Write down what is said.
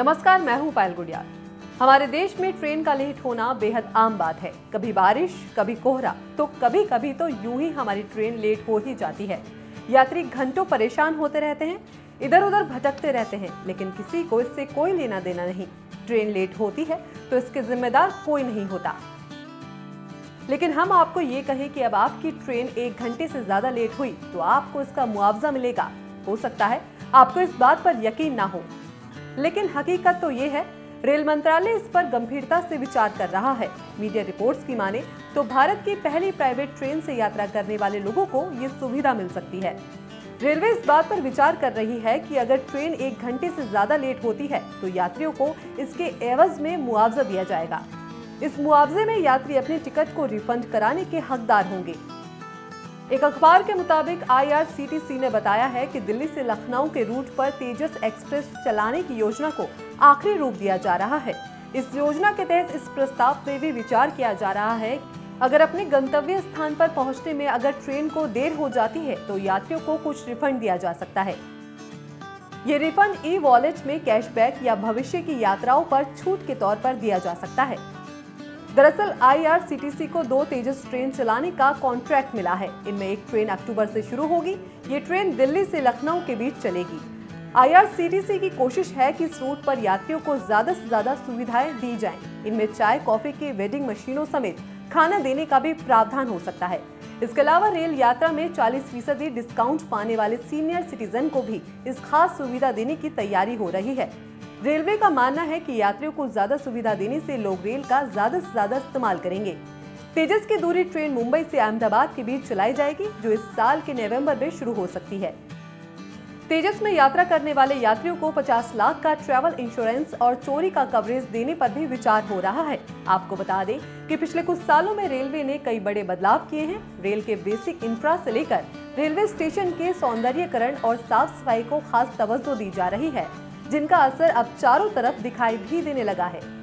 नमस्कार, मैं हूं पायल गुड़ियाल। हमारे देश में ट्रेन का लेट होना बेहद आम बात है। कभी बारिश, कभी कोहरा, तो कभी कभी तो यूं ही हमारी ट्रेन लेट हो ही जाती है। यात्री घंटों परेशान होते रहते हैं, इधर उधर भटकते रहते हैं, लेकिन किसी को इससे कोई लेना देना नहीं। ट्रेन लेट होती है तो इसके जिम्मेदार कोई नहीं होता। लेकिन हम आपको ये कहें कि अब आपकी ट्रेन 1 घंटे से ज्यादा लेट हुई तो आपको इसका मुआवजा मिलेगा। हो सकता है आपको इस बात पर यकीन ना हो, लेकिन हकीकत तो ये है, रेल मंत्रालय इस पर गंभीरता से विचार कर रहा है। मीडिया रिपोर्ट्स की माने तो भारत की पहली प्राइवेट ट्रेन से यात्रा करने वाले लोगों को ये सुविधा मिल सकती है। रेलवे इस बात पर विचार कर रही है कि अगर ट्रेन 1 घंटे से ज्यादा लेट होती है तो यात्रियों को इसके एवज में मुआवजा दिया जाएगा। इस मुआवजे में यात्री अपने टिकट को रिफंड कराने के हकदार होंगे। एक अखबार के मुताबिक IRCTC ने बताया है कि दिल्ली से लखनऊ के रूट पर तेजस एक्सप्रेस चलाने की योजना को आखिरी रूप दिया जा रहा है। इस योजना के तहत इस प्रस्ताव पर भी विचार किया जा रहा है। अगर अपने गंतव्य स्थान पर पहुंचने में अगर ट्रेन को देर हो जाती है तो यात्रियों को कुछ रिफंड दिया जा सकता है। ये रिफंड ई-वॉलेट में कैशबैक या भविष्य की यात्राओं पर छूट के तौर पर दिया जा सकता है। दरअसल IRCTC को 2 तेजस ट्रेन चलाने का कॉन्ट्रैक्ट मिला है। इनमें एक ट्रेन अक्टूबर से शुरू होगी। ये ट्रेन दिल्ली से लखनऊ के बीच चलेगी। IRCTC की कोशिश है कि इस रूट पर यात्रियों को ज्यादा से ज्यादा सुविधाएं दी जाएं। इनमें चाय कॉफी की वेंडिंग मशीनों समेत खाना देने का भी प्रावधान हो सकता है। इसके अलावा रेल यात्रा में 40% डिस्काउंट पाने वाले सीनियर सिटीजन को भी इस खास सुविधा देने की तैयारी हो रही है। रेलवे का मानना है कि यात्रियों को ज्यादा सुविधा देने से लोग रेल का ज्यादा से ज्यादा इस्तेमाल करेंगे। तेजस की दूरी ट्रेन मुंबई से अहमदाबाद के बीच चलाई जाएगी, जो इस साल के नवंबर में शुरू हो सकती है। तेजस में यात्रा करने वाले यात्रियों को 50 लाख का ट्रैवल इंश्योरेंस और चोरी का कवरेज देने पर भी विचार हो रहा है। आपको बता दें कि पिछले कुछ सालों में रेलवे ने कई बड़े बदलाव किए हैं। रेल के बेसिक इंफ्रा से लेकर रेलवे स्टेशन के सौंदर्यीकरण और साफ सफाई को खास तवज्जो दी जा रही है, जिनका असर अब चारों तरफ दिखाई भी देने लगा है।